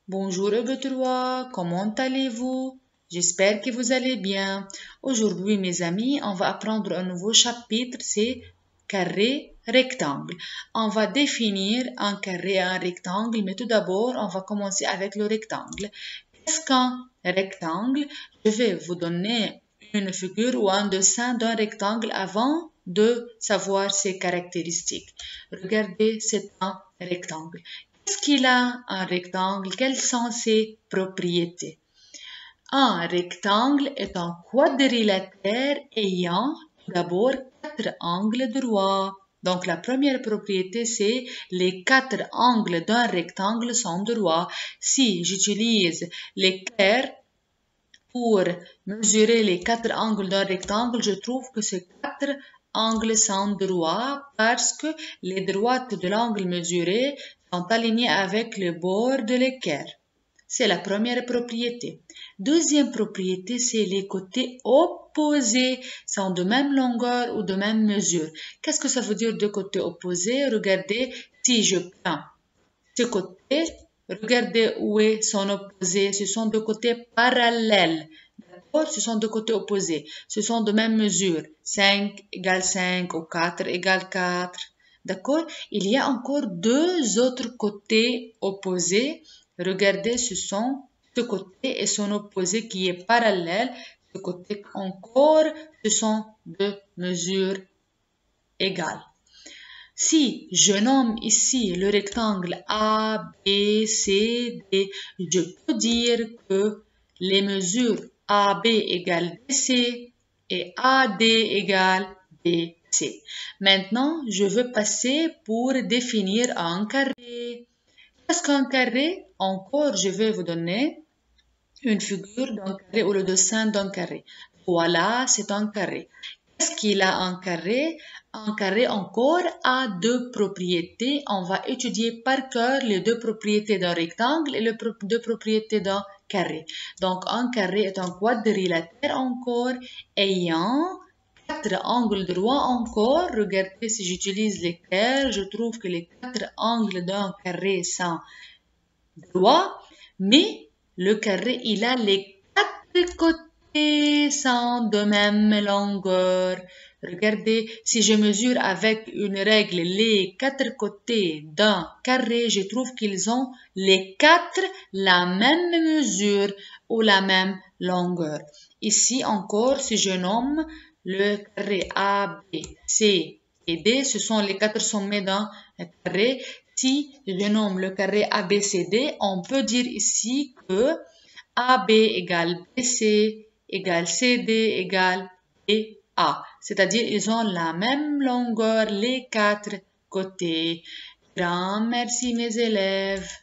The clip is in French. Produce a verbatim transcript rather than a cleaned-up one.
Bonjour E B trois, comment allez-vous? J'espère que vous allez bien. Aujourd'hui, mes amis, on va apprendre un nouveau chapitre, c'est carré, rectangle. On va définir un carré et un rectangle, mais tout d'abord, on va commencer avec le rectangle. Qu'est-ce qu'un rectangle? Je vais vous donner une figure ou un dessin d'un rectangle avant de savoir ses caractéristiques. Regardez, c'est un rectangle. Qu'est-ce qu'il a un rectangle? Quelles sont ses propriétés? Un rectangle est un quadrilatère ayant d'abord quatre angles droits. Donc la première propriété, c'est les quatre angles d'un rectangle sont droits. Si j'utilise l'équerre pour mesurer les quatre angles d'un rectangle, je trouve que ces quatre angles sont droits parce que les droites de l'angle mesuré sont alignées avec le bord de l'équerre. C'est la première propriété. Deuxième propriété, c'est les côtés opposés sont de même longueur ou de même mesure. Qu'est-ce que ça veut dire deux côtés opposés? Regardez, si je prends ce côté, regardez où est son opposé. Ce sont deux côtés parallèles. D'accord? Ce sont deux côtés opposés. Ce sont de même mesure. cinq égale cinq ou quatre égale quatre. D'accord? Il y a encore deux autres côtés opposés. Regardez, ce sont ce côté et son opposé qui est parallèle. Ce côté encore, ce sont deux mesures égales. Si je nomme ici le rectangle A, B, C, D, je peux dire que les mesures A B égale B C et A D égale B C. Maintenant, je veux passer pour définir un carré. Qu'est-ce qu'un carré? Encore, je vais vous donner une figure d'un carré ou le dessin d'un carré. Voilà, c'est un carré. Qu'est-ce qu'il a un carré? Un carré encore a deux propriétés. On va étudier par cœur les deux propriétés d'un rectangle et les deux propriétés d'un carré. Donc, un carré est un quadrilatère encore ayant quatre angles droits encore. Regardez, si j'utilise l'équerre, je trouve que les quatre angles d'un carré sont droits, mais le carré, il a les quatre côtés sont de même longueur. Regardez, si je mesure avec une règle les quatre côtés d'un carré, je trouve qu'ils ont les quatre la même mesure ou la même longueur. Ici encore, si je nomme le carré A, B, C et D, ce sont les quatre sommets d'un carré. Si je nomme le carré A B C D, on peut dire ici que A B égale B C égale C D égale B A. C'est-à-dire ils ont la même longueur les quatre côtés. Grand merci mes élèves.